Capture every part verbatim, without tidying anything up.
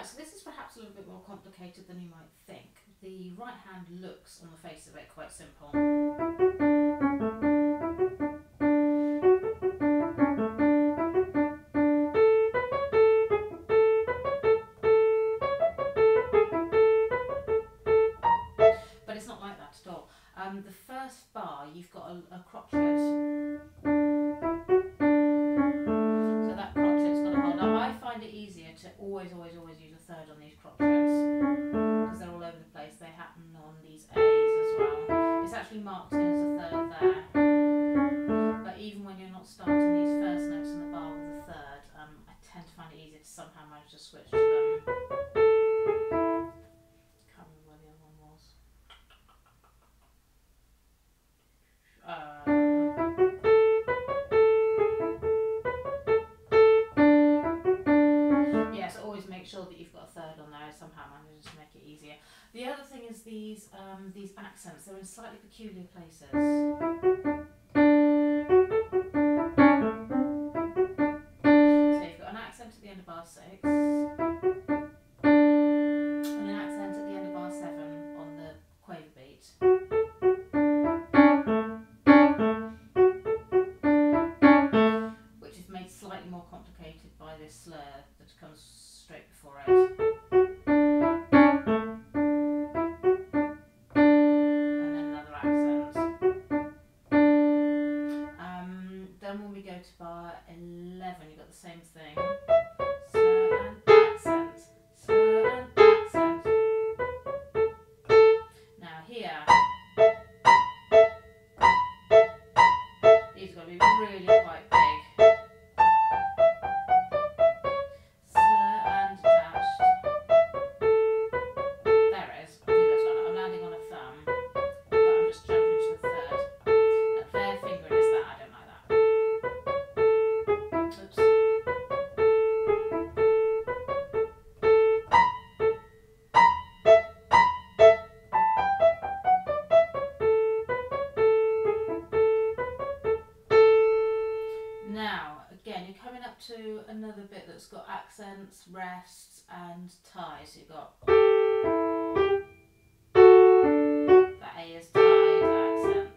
Right, so this is perhaps a little bit more complicated than you might think. The right hand looks, on the face of it, quite simple. But it's not like that at all. Um, the first bar, you've got a, a crotchet. So that crotchet's got to hold up. I find it easier to always, always, always use a third on these crotchets because they're all over the place. They happen on these A's as well. It's actually marked in as a third there. But even when you're not starting these first notes in the bar with a third, um, I tend to find it easier to somehow manage to switch to them. Can't remember where the other one was. Uh, yeah, so always make sure that you've got a third on there. Somehow manages to make it easier. The other thing is these um, these accents. They're in slightly peculiar places. So you've got an accent at the end of bar six, and an accent at the end of bar seven on the quaver beat. Which is made slightly more complicated by this slur that comes straight before it. And then another accent. Um, then when we go to bar eleven, you've got the same thing. Slur and accent. Slur and accent. Now here, these have got to be really quite big. Slur and attached. There it is. I think that's right. I'm landing on a thumb, but I'm just jumping to the third. That there fingering is that. I don't like that. Oops. Now, again, you're coming up to another bit that's got accents, rests, and ties. So you've got that A is tied accent.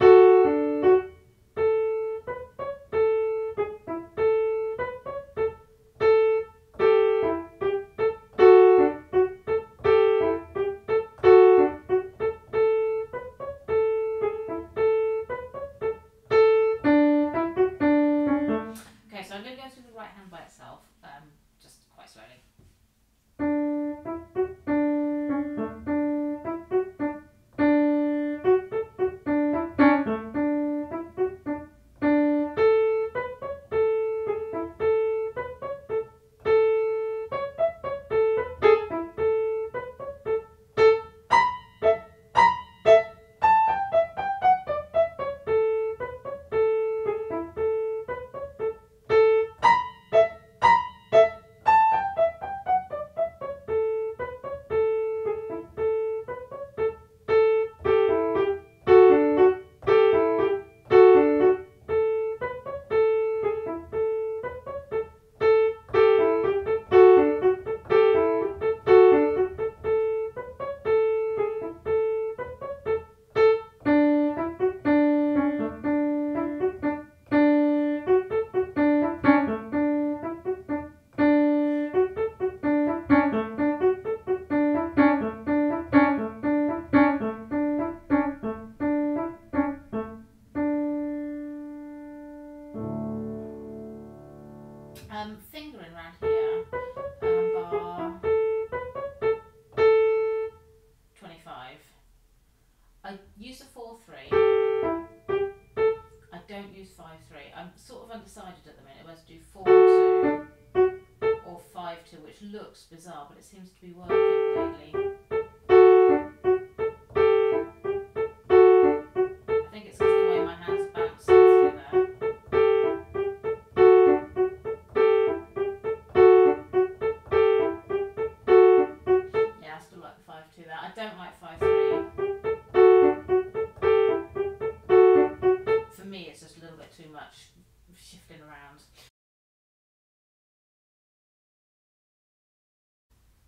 Okay, so I'm going to go through the right hand by itself, um, just quite slowly. Um, fingering around here, um, bar twenty-five. I use a four three. I don't use five three. I'm sort of undecided at the minute whether to do four two or five two, which looks bizarre, but it seems to be working lately. I think it's because the way my hands are bouncing through there. Yeah, I still like the five two there. I don't like five three. For me, it's just a little bit too much shifting around.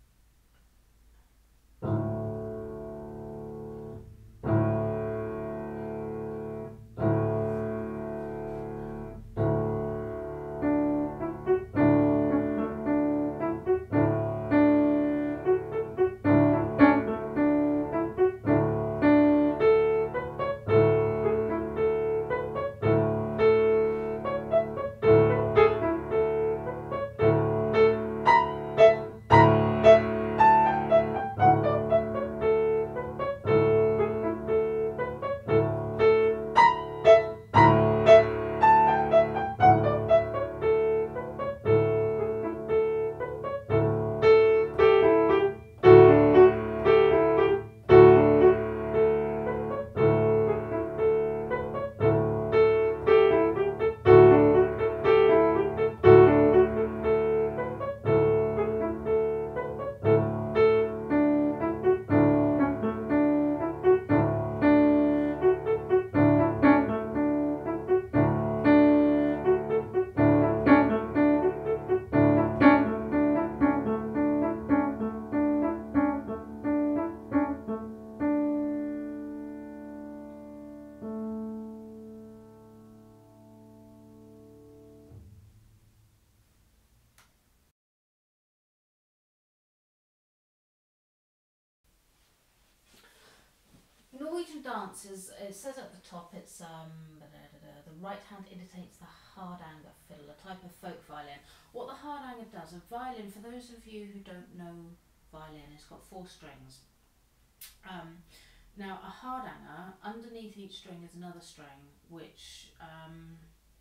Norwegian dance is, it says at the top, it's um, da, da, da, da, the right hand imitates the hardanger fiddle, a type of folk violin. What the hardanger does, a violin, for those of you who don't know violin, it's got four strings. Um, now a hardanger, underneath each string is another string, which um,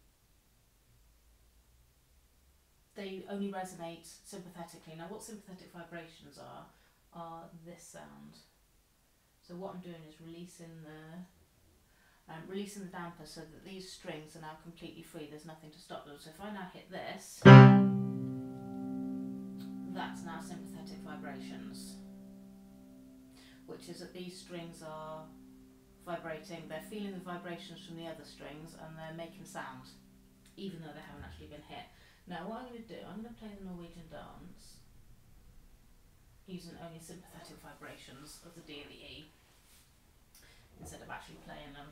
they only resonate sympathetically. Now what sympathetic vibrations are, are this sound. So what I'm doing is releasing the um, releasing the damper so that these strings are now completely free, there's nothing to stop them. So if I now hit this, that's now sympathetic vibrations, which is that these strings are vibrating, they're feeling the vibrations from the other strings and they're making sound, even though they haven't actually been hit. Now what I'm going to do, I'm going to play the Norwegian dance using only sympathetic vibrations of the D and the E, instead of actually playing them.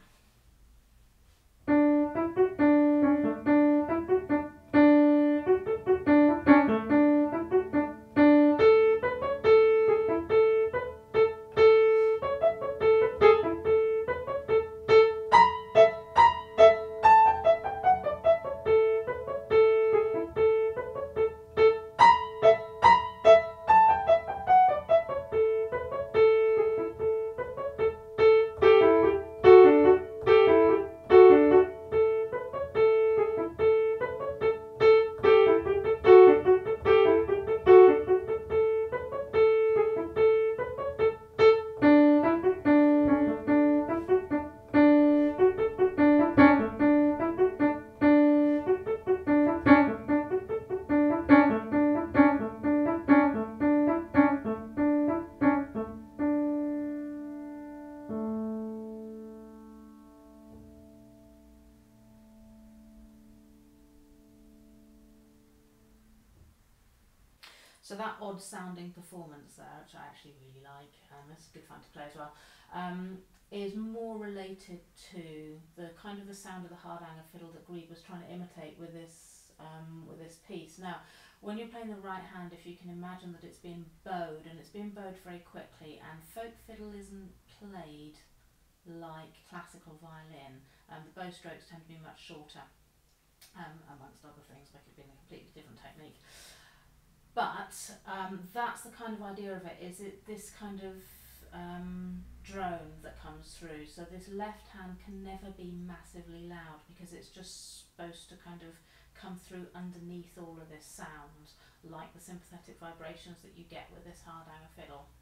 So that odd sounding performance there, which I actually really like, and it's good fun to play as well, um, is more related to the kind of the sound of the hardanger fiddle that Grieg was trying to imitate with this um, with this piece. Now, when you're playing the right hand, if you can imagine that it's being bowed, and it's being bowed very quickly, and folk fiddle isn't played like classical violin, and the bow strokes tend to be much shorter, um, amongst other things, make it being a completely different technique. But um, that's the kind of idea of it, is it this kind of um, drone that comes through. So this left hand can never be massively loud because it's just supposed to kind of come through underneath all of this sound, like the sympathetic vibrations that you get with this hardanger fiddle.